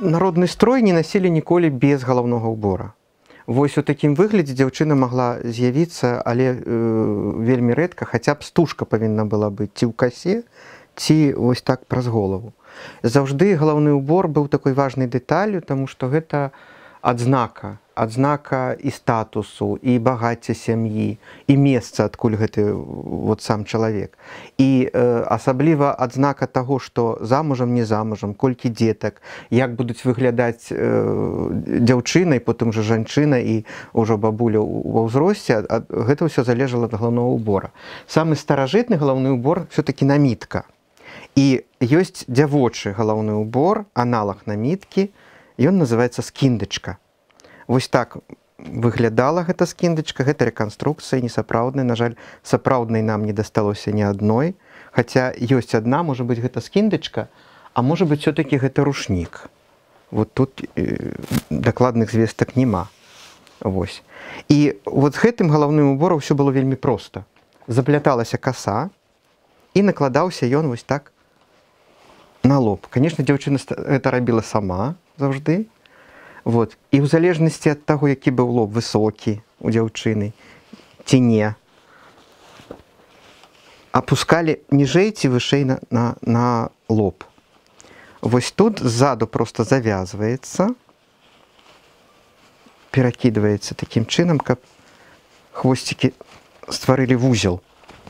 народны строй не насілі ніколі без галаўнога ўбора. Вось у такім выглядзе дзяўчына магла з'явіцца, але вельмі рэдка, хаця б стужка павінна была быць ці ў касе, ці вось так праз голову. Заўжды галаўны ўбор быў такой важнай дэталлю, таму што гэта адзнака і статусу, і багацця сям'і, і месца, адкуль гэты вот сам чалавек. І асабліва адзнака таго, што замужам, не замужам, колькі дзетак, як будуць выглядаць дзяўчына, і потым жа жанчына, і ўжо бабуля ва ўзросце, гэта ўсё залежала ад галаўнога ўбора. Самы старажытны галаўны ўбор все-таки намітка. І ёсць дзявочы галаўны ўбор, аналаг наміткі, ён называецца скіндачка. Вось так выглядала гэта скіндачка, гэта рэканструкцыя несапраўдная. На жаль, сапраўднай нам не дасталося ні адной. Хаця ёсць адна, можа быць, гэта скіндачка, а можа быць, все-таки гэта рушнік. Вот тут дакладных звестак няма. Вось. І вот з гэтым галаўным уборам ўсё было вельмі проста. Запляталася каса, і накладаўся ён вось так на лоб. Канешне, дзяўчына гэта рабіла сама заўжды. Вот. І ў залежнасці ад таго, які быў лоб высокі у дзяўчыны, ці не, апускалі ніжэй ці вышэй на лоб. Вось тут ззаду проста завязваецца, перакідваецца такім чынам, каб хвосцікі стварылі вузел.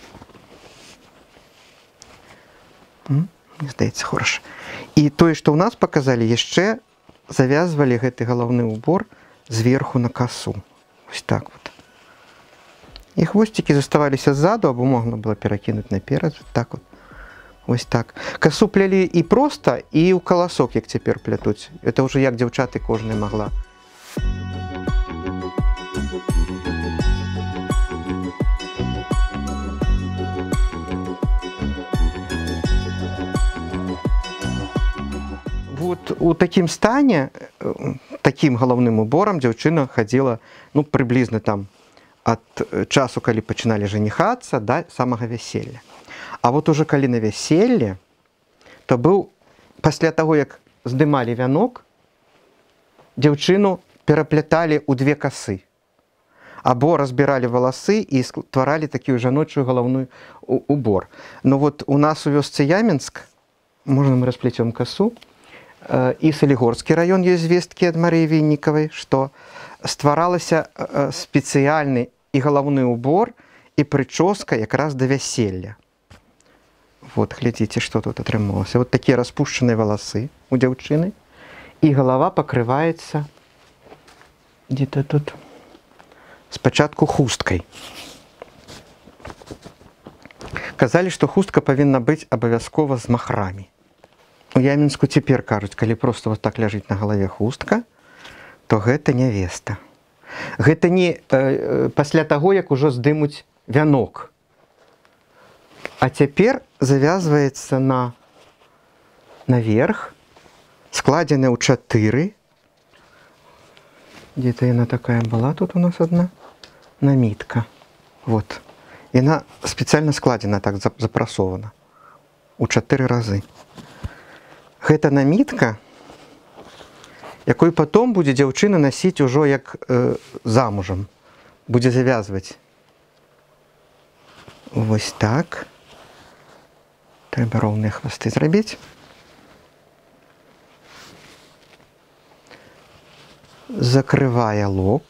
Мне здаецца, хороша. І тое, што ў нас паказалі, яшчэ завязвалі гэты галаўны ўбор зверху на касу. Вось так вот. І хвосцікі заставаліся ззаду, або можна было перакінуць наперад. Так вот. Вось так. Касу плялі і проста, і ў каласок, як цяпер плятуць. Это ўжо як дзяўчаты кожнай магла. Вот у такім стане, такім галаўным уборам дзяўчына хадзіла, ну, прыблізна там ад часу, калі пачыналі жаніхацца, да самага вяселля. А вот уже калі на вяселле, то быў, пасля таго, як здымалі вянок, дзяўчыну перапляталі ў две касы. Або разбіралі валасы і стваралі такую жаночую галаўную убор. Но вот у нас у вёсцы Ямінск, можна мы расплецём касу, і Салігорскі раён ёсць звесткі ад Марыі Віннікавай, што стваралася спецыяльны і галаўны ўбор, і прычоска якраз да вяселля. Вот, глядзіце, што тут атрымалася. Вот такія распушчаныя валасы у дзяўчыны, і галава пакрываецца дзе-то тут спачатку хусткай. Казалі, што хустка павінна быць абавязкова з махрамі. У Ямінску цяпер кажуць, калі проста вот так ляжыць на галаве хустка, то гэта нявеста. Гэта не пасля таго, як ужо здымуць вянок. А цяпер завязваецца наверх, складзеная ў 4. Дзе-то яна такая была, тут у нас одна намітка. Вот. Яна спецыяльна складзена, так запрасована. У 4 разы. Гэта намітка, якую потом будзе дзяўчына насіць ужо як замужам. Будзе завязваць. Вось так. Трэба роўныя хвасты зрабіць. Закрывае лоб.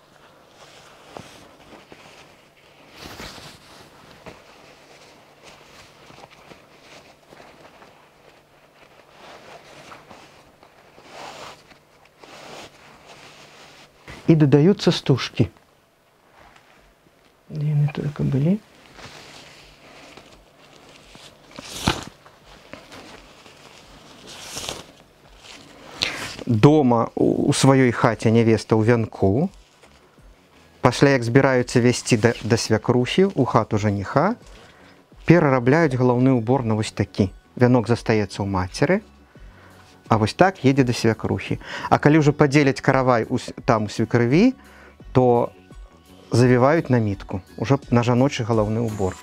І дадаюцца стужкі. Дзе яны толькі былі? Дома у сваёй хаце нявеста ў вянку. Пасля як збіраюцца весці да свякрухі у хату жаніха, перарабляюць галаўны ўбор на вось такі. Вянок застаецца ў мацеры, а вось так едзе да свякрухі. А калі ўжо падзеляць каравай там у свекрыві, то завіваюць намітку, ужо на жаночы галаўны ўбор.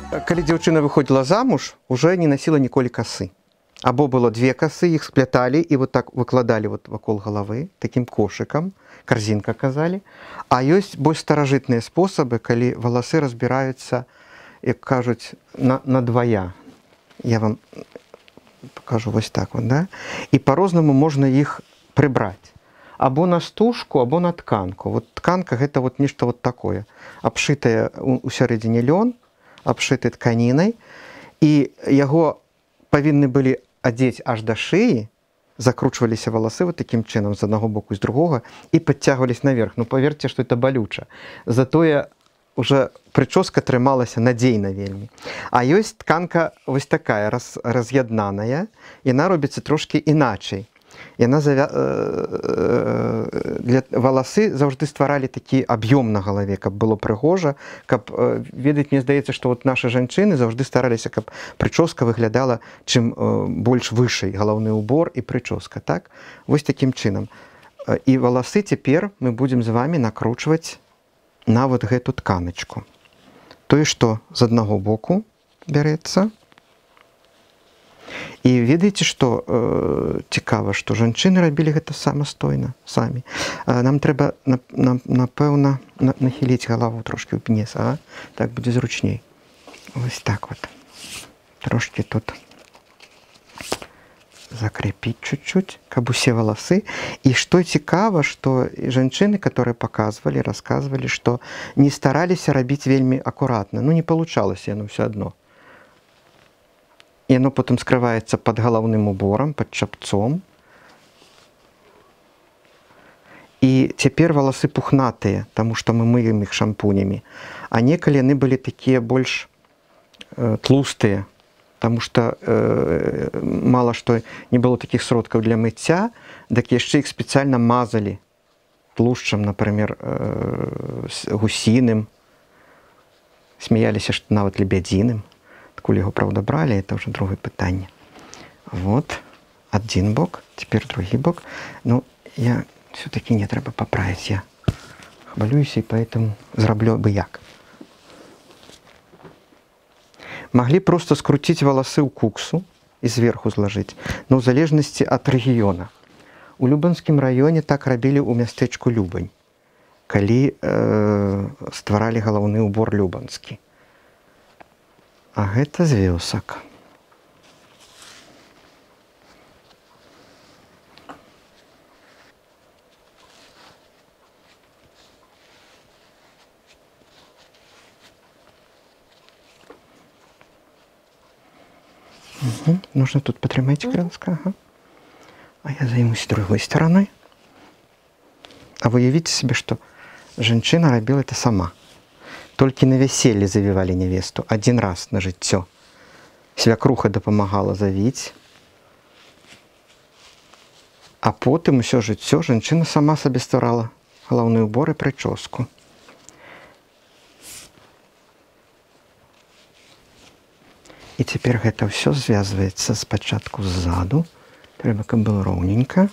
калі дзяўчына выходзіла замуж, уже не насіла ніколі касы. Або было две касы, іх спляталі і вот так выкладалі вот вакол галавы, такім кошыкам, карзінка казалі. А ёсць больш старажытныя спосабы, калі валасы разбіраюцца, як кажуць, на двая. Я вам покажу вось так вот, да? І по-рознаму можна іх прыбраць. Або на стужку, або на тканку. Вот тканка гэта вот нешта вот такое. Абшытае у сярэдзіне лён, абшыты тканінай, і яго павінны былі адзець аж да шыі, закручваліся валасы вот такім чынам з аднаго боку і з другога і падцягвались наверх. Ну, паверце, што это балюча. Затое уже прычоска трымалася надзейна вельмі. А ёсць тканка вось такая, раз'яднаная, яна робіцца трошкі іначай. Яна для валасы заўжды стваралі такі аб'ём на галаве, каб было прыгожа, каб ведаць, мне здаецца, што вот нашы жанчыны заўжды стараліся, каб прычоска выглядала чым больш вышэй, галаўны ўбор і прычоска, так? Вось такім чынам. І валасы цяпер мы будзем з вамі накручваць на вот гэту тканачку. Тое, што з аднаго боку бярэцца. І ведаеце, што цікава, што жанчыны рабілі гэта самастойна, самі. Нам трэба, напэўна, нахіліць галаву трошкі ўніз, так будзе зручней. Вось так вот. Трошкі тут закрепіць чуть-чуть, каб усе валасы. І што цікава, што жанчыны, которые паказвалі, расказвалі, што не стараліся рабіць вельмі акуратна. Ну, не получалася яно ўсё адно. Яно потым скрываецца пад галаўным уборам, пад чапцом. І цяпер валасы пухнатыя, таму што мы мыем іх шампунямі. А некалі яны былі такія больш тлустыя, таму што мала што не было такіх сродкаў для мыцця, дык яшчэ іх спецыяльна мазалі тлушчам, напрымер, гусіным. Смяяліся, што нават лебядзіным. Куль яго, правда, бралі, это ўжо другое пытанне. Вот, адзін бок, цяпер другі бок. Ну, я все-таки не трэба паправіць, я хвалююся, і поэтому зраблю бы як. Маглі проста скруціць валасы ў куксу і зверху злажыць, но ў залежнасці ад рэгіёна. У Любанскім раёне так рабілі ў мястэчку Любань, калі стваралі галаўны ўбор любанскі. А гэта з вёсак. Нужно тут потрымаць крылска. А я займусь другой стороной. А вы уявіце себе, што жанчына рабіла это сама. Толькі на вяселле завівалі нявесту адзін раз на жыццё. Свякруха дапамагала завіць. А потым усё жыццё жанчына сама сабе стварала галаўны ўбор і прычоску. І цяпер гэта ўсё звязваецца спачатку ззаду. Трэба, каб было роўненька.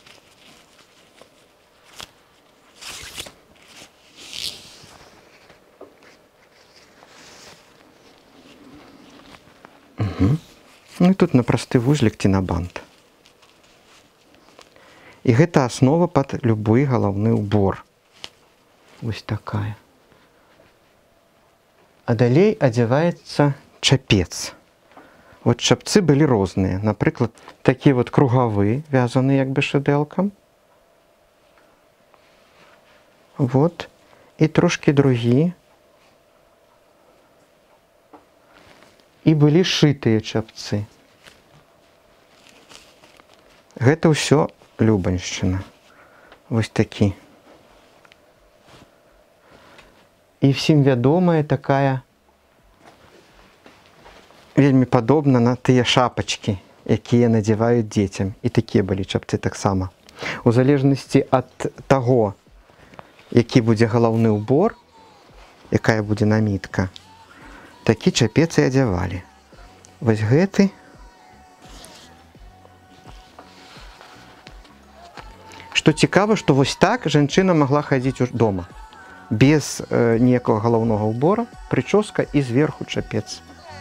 Ну і тут на просты вузлік ці на бант. І гэта аснова пад любы галаўны ўбор. Вось такая. А далей адзяваецца чапец. Вот чапцы былі розныя. Напрыклад, такі вот кругавы, вязаны як бы шыдэлкам. Вот. І трошкі другі. І былі шытыя чапцы. Гэта ўсё Любаньшчына. Вось такі. І всім вядомая такая, вельмі падобна на тыя шапачкі, якія надзяваюць дзецям. І такія былі чапцы таксама. У залежнасці ад таго, які будзе галаўны ўбор, якая будзе намітка, такі чапец і адзявалі. Вось гэты. Што цікава, што вось так жанчына магла хадзіць дома. без ніякага галаўнога ўбора, прычоска і зверху чапец.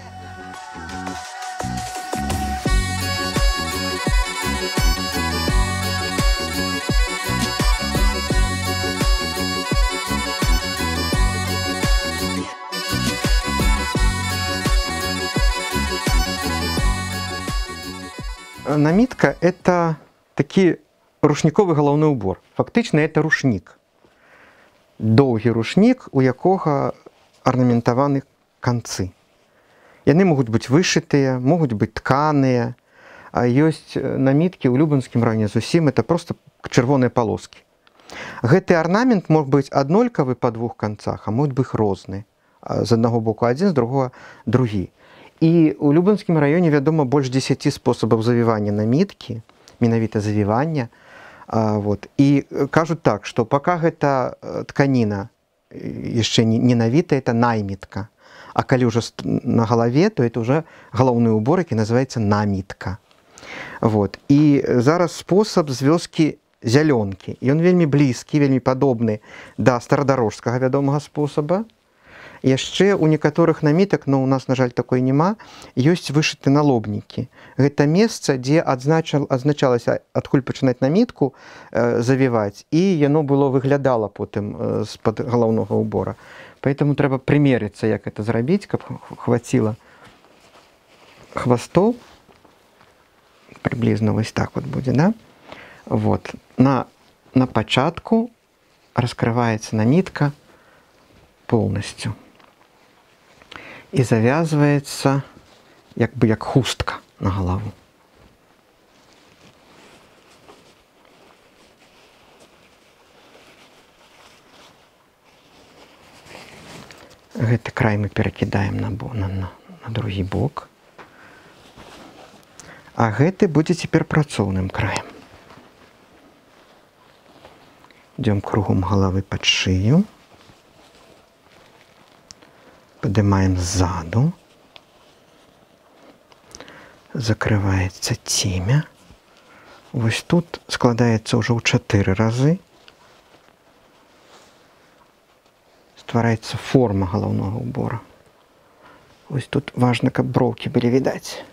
Намітка – это такі ручніковы галаўны ўбор. Фактычна, это рушнік. Доўгі рушнік, у якога арнаментаваны канцы. Яны могуць быць вышытыя, могуць быць тканыя. А ёсць наміткі ў Любанскім раёне зусім, это просто чырвоныя палоскі. Гэты арнамент мог быць аднолькавы па двух канцах, а могуць быць розны. З аднаго боку адзін, з другога другі. І ў Любанскім раёне вядома больш 10 спосабаў завівання наміткі, менавіта завівання. І кажуць так, што пака гэта тканіна яшчэ не навіта, это намітка. А калі ўжо на галаве, то это ўжо галаўны ўбор, які называецца намітка. І зараз спосаб з вёскі зялёнкі. Ён вельмі блізкі, вельмі падобны да старадарожскага вядомага спосаба. Яшчэ ў некаторых намітак, но ў нас, на жаль, такой няма, ёсць вышыты налобнікі. Гэта месца, дзе адзначалася, адкуль пачынаць намітку завіваць, і яно было выглядала потым з-пад галаўнога ўбора. Поэтому трэба прымерыцца, як гэта зрабіць, каб хваціла хвастоў. Прыблізна вось так вот будзе, да? На пачатку раскрываецца намітка полностью. І завязваецца як хустка на галаву. Гэты край мы перакідаем на другі бок. А гэты будзе цяпер працоўным краем. Ідём кругом галавы пад шыю. Падымаем ззаду. Закрываецца цемя. Вось тут складаецца ўжо ў 4 разы. Ствараецца форма галаўнога ўбора. Вось тут важна, каб броўкі былі відаць.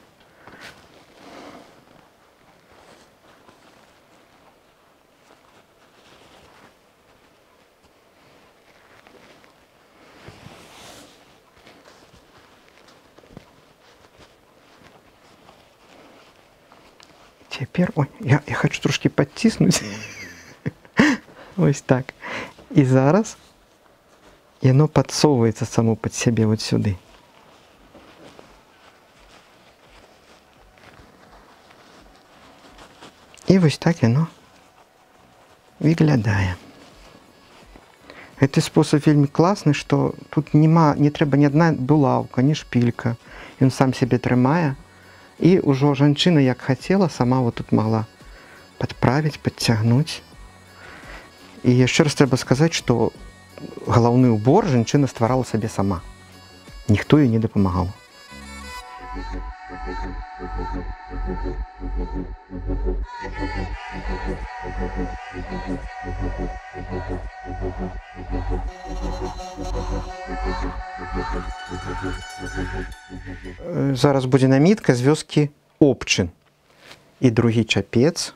Цяпер, я хочу трошки падціснуць. Ось так. І зараз яно падсоўваецца само пад сябе вот сюды. І вось так яно выглядае. Гэты спосаб вельмі класны, што тут не трэба ні адна булаўка, ні шпілька. Ён сам сябе трымае. І ўжо жанчына, як хацела, сама вот тут могла падправіць, падцягнуць. І яшчэ раз трэба сказаць, што галаўны ўбор жанчына стварала сабе сама. Ніхто ёй не дапамагаў. Зараз будзе намітка з вёскі Обчын. І другі чапец.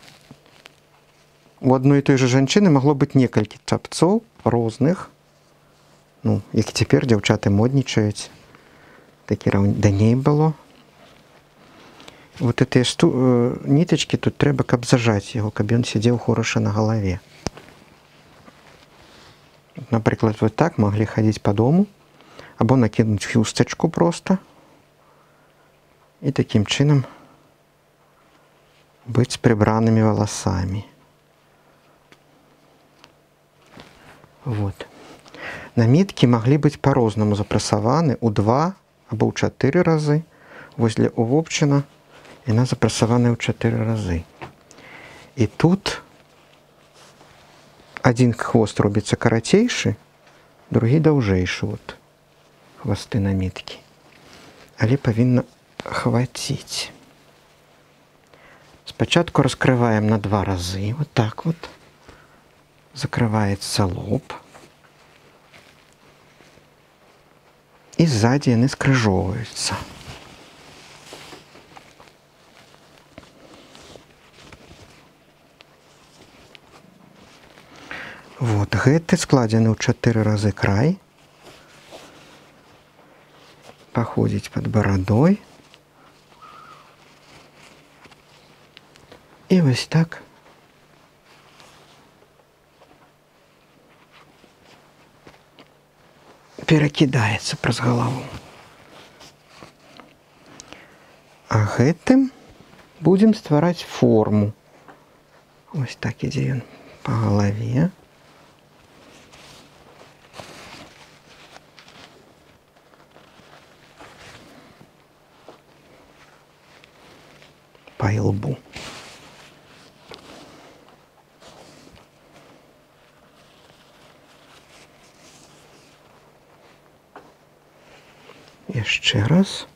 У адной і той жа жанчыны магло быць некалькі чапцоў розных, які цяпер дзяўчаты моднічаюць. Такі раней было. Вот гэтыя нітачкі тут трэба, каб зажаць яго, каб ён сядзеў хораша на галаве. Напрыклад, вот так маглі хадзіць па дому, або накінуць хустачку проста. І такім чынам быць з прыбранымі валасамі. Вот. Наміткі маглі быць па-рознаму запрасаваны ў 2 або ў 4 разы. Вось для Вовчына яна запрасаваная ў 4 разы. І тут адзін хвост робіцца карацейшы, другі даўжэйшы. Вот. Хвасты наміткі. Але павінна хваціць. Спачатку раскрываем на 2 разы. Вот так вот. Закрываецца лоб. і ззаді яны скрыжоўваюцца. Вот, гэты складзены ў 4 разы край. Паходзіць пад барадой. І вось так перакідаецца праз галаву. А гэтым будзем ствараць форму. Вось так ідзе ён па галаве. Па ілбу. Яшчэ раз.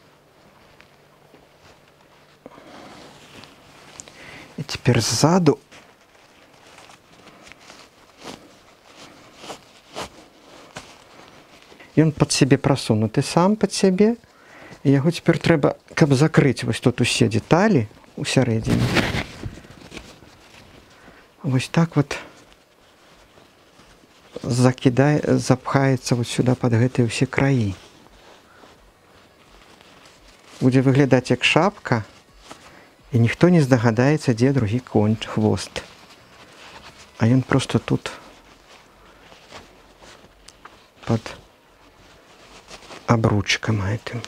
І цяпер ззаду ён пад сябе прасунуты сам пад сябе. І яго цяпер трэба, каб закрыць вось тут усе дэталі у сярэдзіне. Вось так вот запхаецца вот сюда пад гэтыя ўсе краі. Будзе выглядаць як шапка, і ніхто не здагадаецца, дзе другі хвост. А ён просто тут пад абручкам гэтым.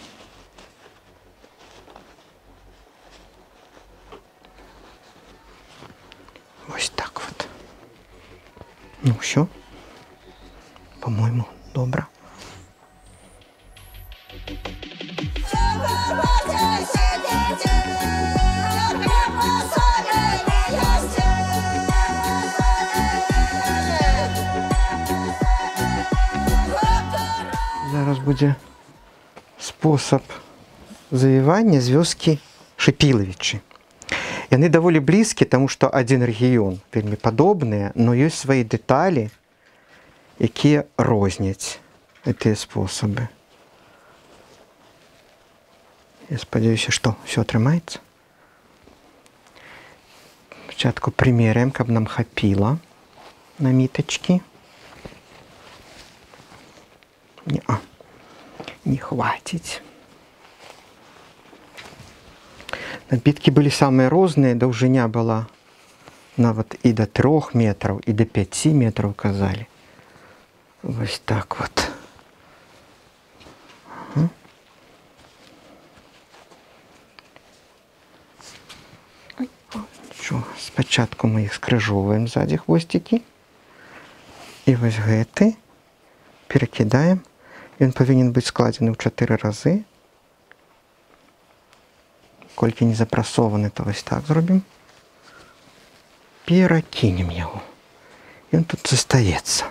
Вось так вот. Ну все, по-моему, добра. Зараз будзе спосаб завівання з вёскі Шыпілавічы. Яны даволі блізкі, таму што адзін рэгіён вельмі падобныя, но ёсць свае дэталі, якія розняць гэтыя спосабы. Я спадзяюся, што ўсё атрымаецца. Спачатку прымеряем, каб нам хапіла намітачкі. Не хваціць. Наміткі былі самыя розныя, даўжыня была нават і да 3 метраў, і да 5 метраў казалі. Вось так вот. Спачатку мы іх скрыжоўваем ззаді хвосцікі. І вось гэты перакідаем. Ён павінен быць складзены ў 4 разы. Колькі не запрасованы, то вось так зробім. Перакінем яго. Ён тут застаецца.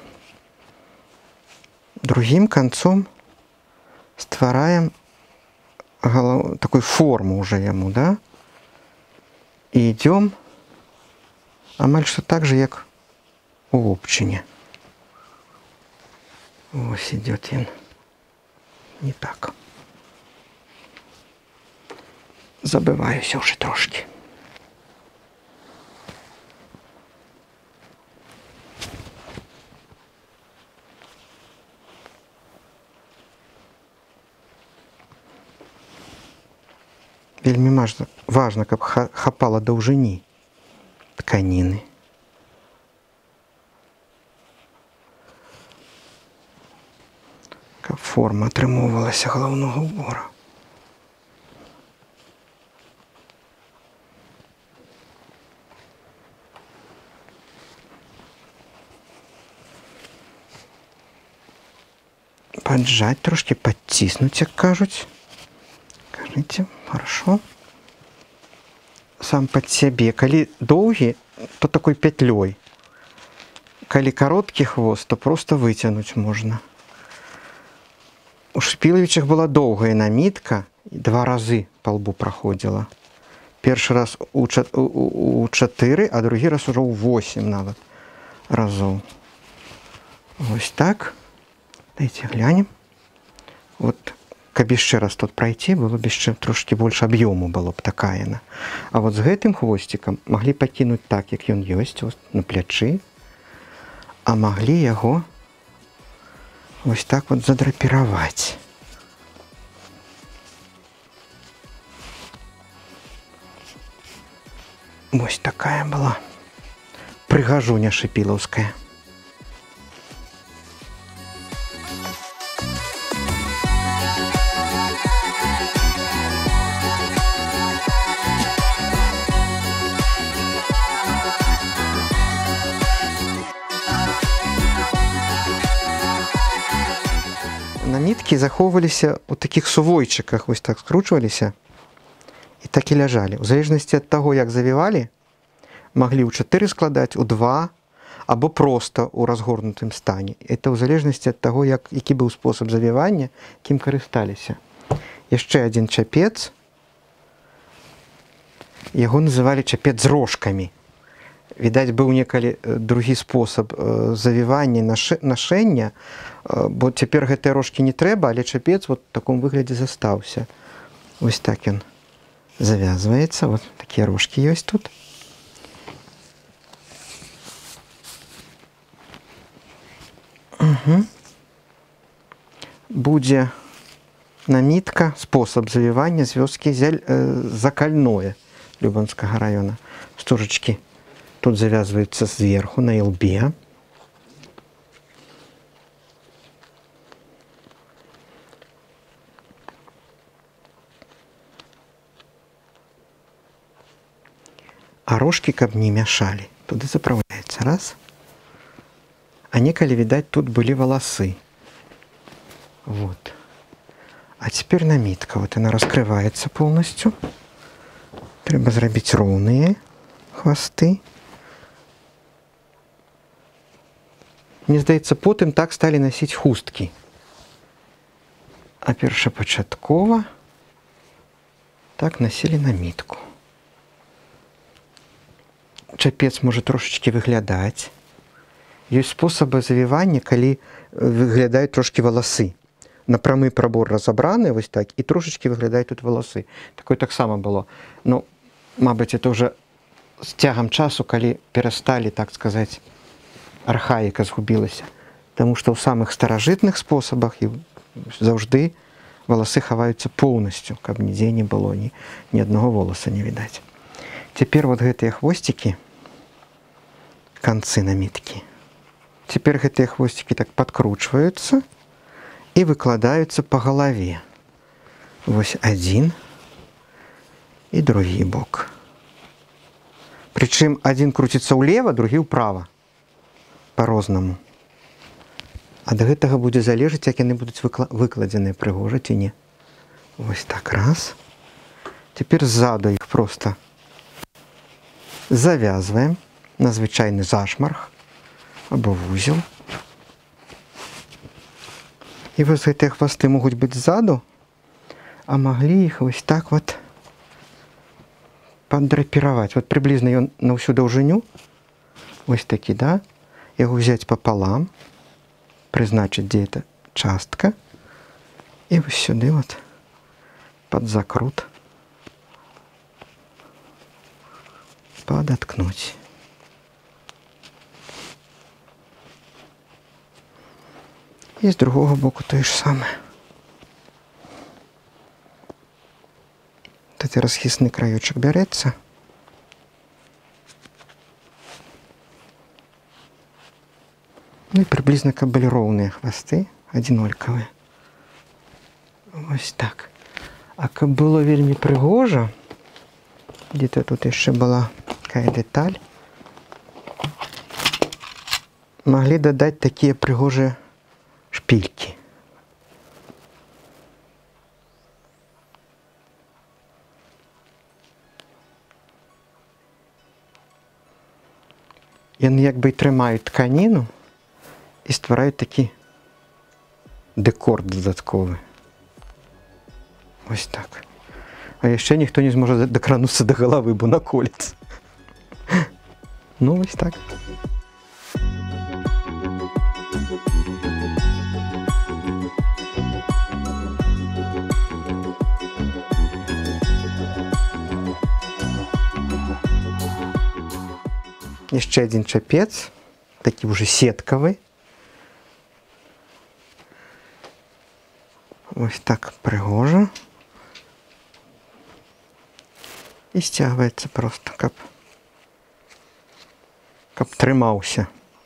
Другім канцом ствараем такую форму уже яму, да? І ідём амаль што так же, як у лупчыне. Ось ідёт ён. Не так. Забываюся уже трошки. Вельмі важна, каб хапала даўжыні тканіны. Каб форма атрымоўвалася галаўнога ўбора. Поджать трошки, подтиснуть, як кажуть. Кажите, хорошо. Сам под себе. Калі доўгі, то такой петлей. Калі кароткі хвост, то просто вытянуть можна. У Шыпілавічах была доўгая намітка, 2 разы па лбу праходзіла. Першы раз у 4, а другі раз ужо ў 8 нават разоў. Вось так. Дайте глянем. вот каб яшчэ раз тут прайти, было б яшчэ трошки больш аб'ёму было б такая. А вот з гэтым хвосцікам маглі пакінуць так, як ён ёсць, на плячы, а маглі яго вось так вот задрапіраваць. Вось такая была прыгажуня шыпілаўская. Наміткі захоўваліся ў такіх сувойчыках, вось так скручваліся і так і ляжалі. У залежнасці ад таго, як завівалі, маглі ў 4 складаць, у 2, або проста ў разгорнутым стане. Это ў залежнасці ад таго, які быў спосаб завівання, якім карысталіся. Яшчэ адзін чапец, яго называлі чапец з рожкамі. Відаць, быў некалі другі спосаб завівання, нашэння, бо цяпер гэтыя рожкі не трэба, але чапец вот у таком выглядзе застаўся. Вось так ён завязваецца, вот такія рожкі ёсць тут. Будзе намітка, спосаб завівання з вёскі Закальное Любанскага раёна. Стужачкі тут завязваюцца зверху на ілбе. А рожкі, каб не мяшалі, туды запраўляецца. Раз. А некалі, відаць, тут былі валасы. Вот. А цяпер намітка. Вот она раскрываецца полностью. Трэба зрабіць роўныя хвасты. Мне здаецца, потым так сталі насіць хусткі. А першапачаткова так насілі намітку. Чапец можа трошечки выглядаць. Ёсць спосабы завівання, калі выглядаюць трошки валасы. На прамы прабор разабраны, вось так, і трошечки выглядаюць тут валасы. Такое таксама было. Ну, мабыць, это уже з цягам часу, калі перасталі, так сказаць, архаіка згубілася. Таму што ў самых старажытных спосабах заўжды валасы хаваюцца поўнасцю, каб нідзе не было ні аднаго воласа не відаць. Цяпер вот гэтыя хвосцікі, канцы наміткі, цяпер гэтыя хвосцікі так падкручваюцца і выкладаюцца па галаве. Вось адзін і другі бок. Прычым адзін круціцца ўлева, другі ўправа. По-рознаму. Ад гэтага будзе залежаць, як яны будуць выкладзеныя прыгожа ці не. Вось так, раз. Цяпер ззаду іх проста завязваем на звычайны зашмарг або вузел. І вось гэтыя хвасты могуць быць ззаду, а маглі іх вось так вот паддрапіраваць. Вот прыблізна ён на ўсю даўжыню. Вось такі, да? Яго взять пополам, прызначыць, дзе это частка, і вось сюды вот под закрут податкнуть. І з другого боку то ж саме. Тут расхісны краёчак бярэцца. Ну і прыблізна, каб былі роўныя хвасты, адзінолькавыя. Вось так. А каб было вельмі прыгожа, дзе-то тут яшчэ была такая дэталь, маглі дадаць такія прыгожыя шпількі. Яны як бы трымаюць тканіну і ствараюць такі дэкор дадатковы. Вось так. А яшчэ ніхто не зможа дакрануцца да галавы, бо наколецца. Ну, вось так. Яшчэ адзін чапец, такі ўжо сеткавы. Вось так прыгожа. І сцягваецца проста, каб трымаўся.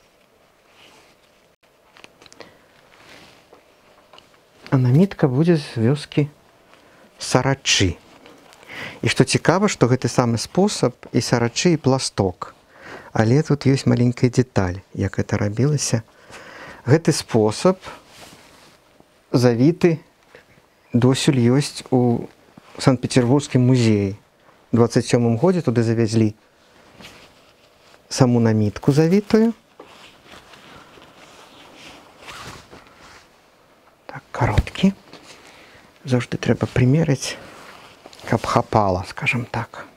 А намітка будзе з вёскі Сарачы. І што цікава, што гэты самы спосаб і Сарачы, і пласток. Але тут ёсць маленькая дэталь, як гэта рабілася. Гэты спосаб завіты досюль ёсць у Санкт-Петербургскім музеі. У 27-м годзе туды завязлі саму намітку завітую. Так, кароткі. Заўжды трэба прымерыць, каб хапала, скажем так.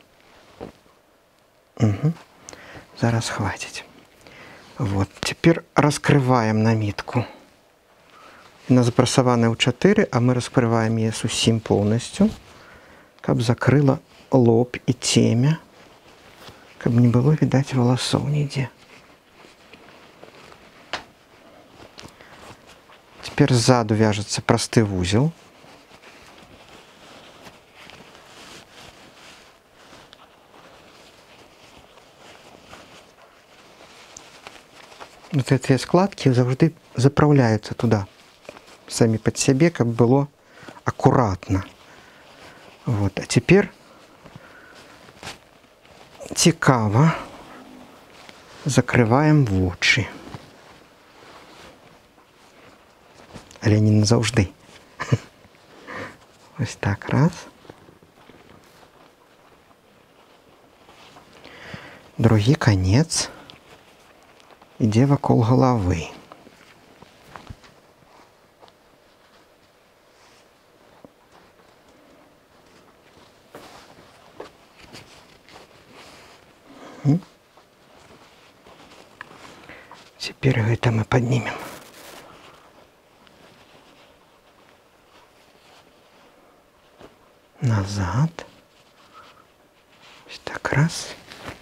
Угу. Зараз хватить. Вот. Теперь раскрываем намітку. Она запрасаваная ў 4, а мы раскрываем ее усім полностью, каб закрыла лоб и темя, каб не было видать волосов нигде. Теперь сзаду вяжется простый узел. Вот эти складки завжди заправляются туда, сами под себе, как было аккуратно. Вот. А теперь цікаво закрываем вочы. Але не назаўжды. Ось так, раз. Другі конец ідзе вакол галавы. Теперь это мы поднимем. Назад. Вот так раз.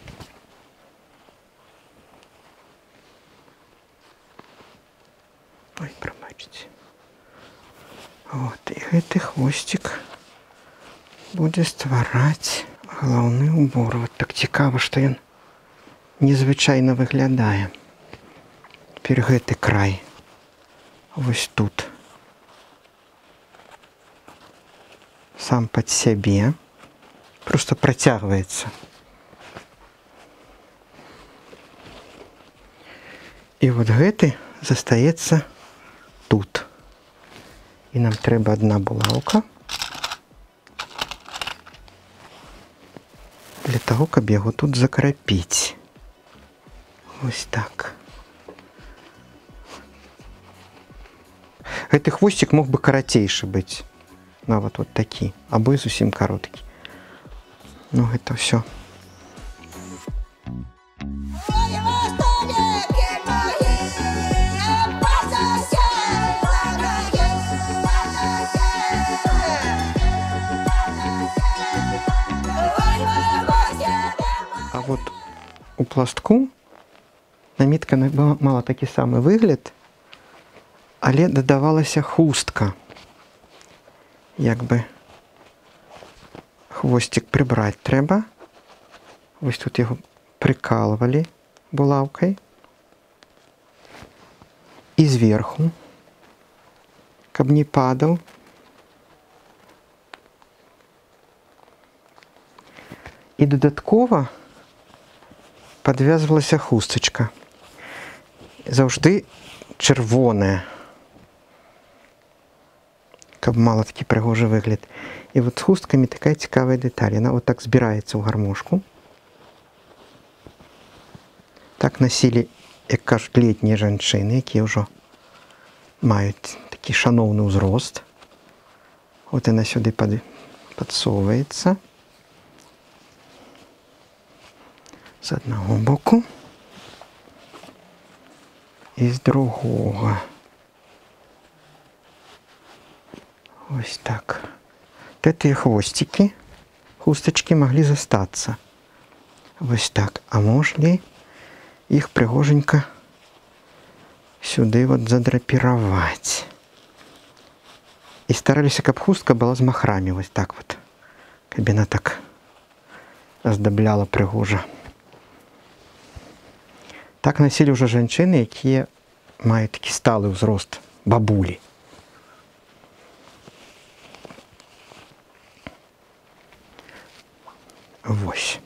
Ой, пробачьте. Вот, и гэты хвостик будет ствараць галаўны ўбор. Вот так цікава, што ён незвычайна выглядае. Теперь гэты край вось тут сам под сябе просто протягивается. И вот гэты застаецца тут. И нам трэба одна булавка для того, каб яго тут закрапіць. Вось так. Гэты хвостик мог бы карацейшы быць. Нават вот такі, або і зусім кароткі. Ну, гэта ўсё. А вот у пластку намітка мала такі самы выгляд, але дадавалася хустка. Як бы хвостик прибрать трэба. Вось тут яго прикалывали булавкой. І зверху, каб не падал. І додаткова подвязывалася хусточка. Заўжды чырвоная. Каб мала такі прыгожы выгляд. І вот з хусткамі такая цікавая дэталь. Яна вот так збіраецца ў гармошку. Так насілі, як кажуць, летнія жанчыны, якія ўжо маюць такі шаноўны ўзрост. Вот яна сюды падсоўваецца. З аднаго боку. І з другога. Ось так. Гэтыя хвостики, хусточки могли застаться. Ось так. А могли іх прыгоженька сюды вот задрапіраваць. І стараліся, каб хустка была з махрамі, вось так вот. Каб яна так аздабляла прыгожа. Так насілі ўжо жанчыны, якія маюць такі сталы ўзрост, бабулі. Вось.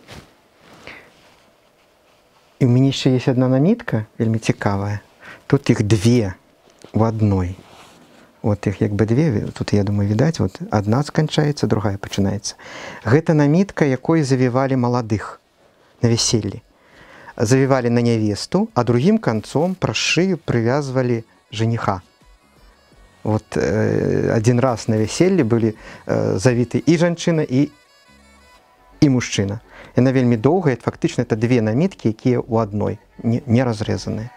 І ў мяне яшчэ ёсць адна намітка, вельмі цікавая. Тут іх две у адной. Вот іх як бы две, тут, я думаю, відаць, вот адна сканчаецца, другая пачынаецца. Гэта намітка, якой завівалі маладых на вяселлі. Завівалі на нявесту, а другім канцом праз шыю прывязвалі жаніха. Вот адзін раз на вяселлі былі завіты і жанчына, і мужчына. Яна вельмі доўгая, фактычна это две наміткі, якія ў адной, не разрэзаныя.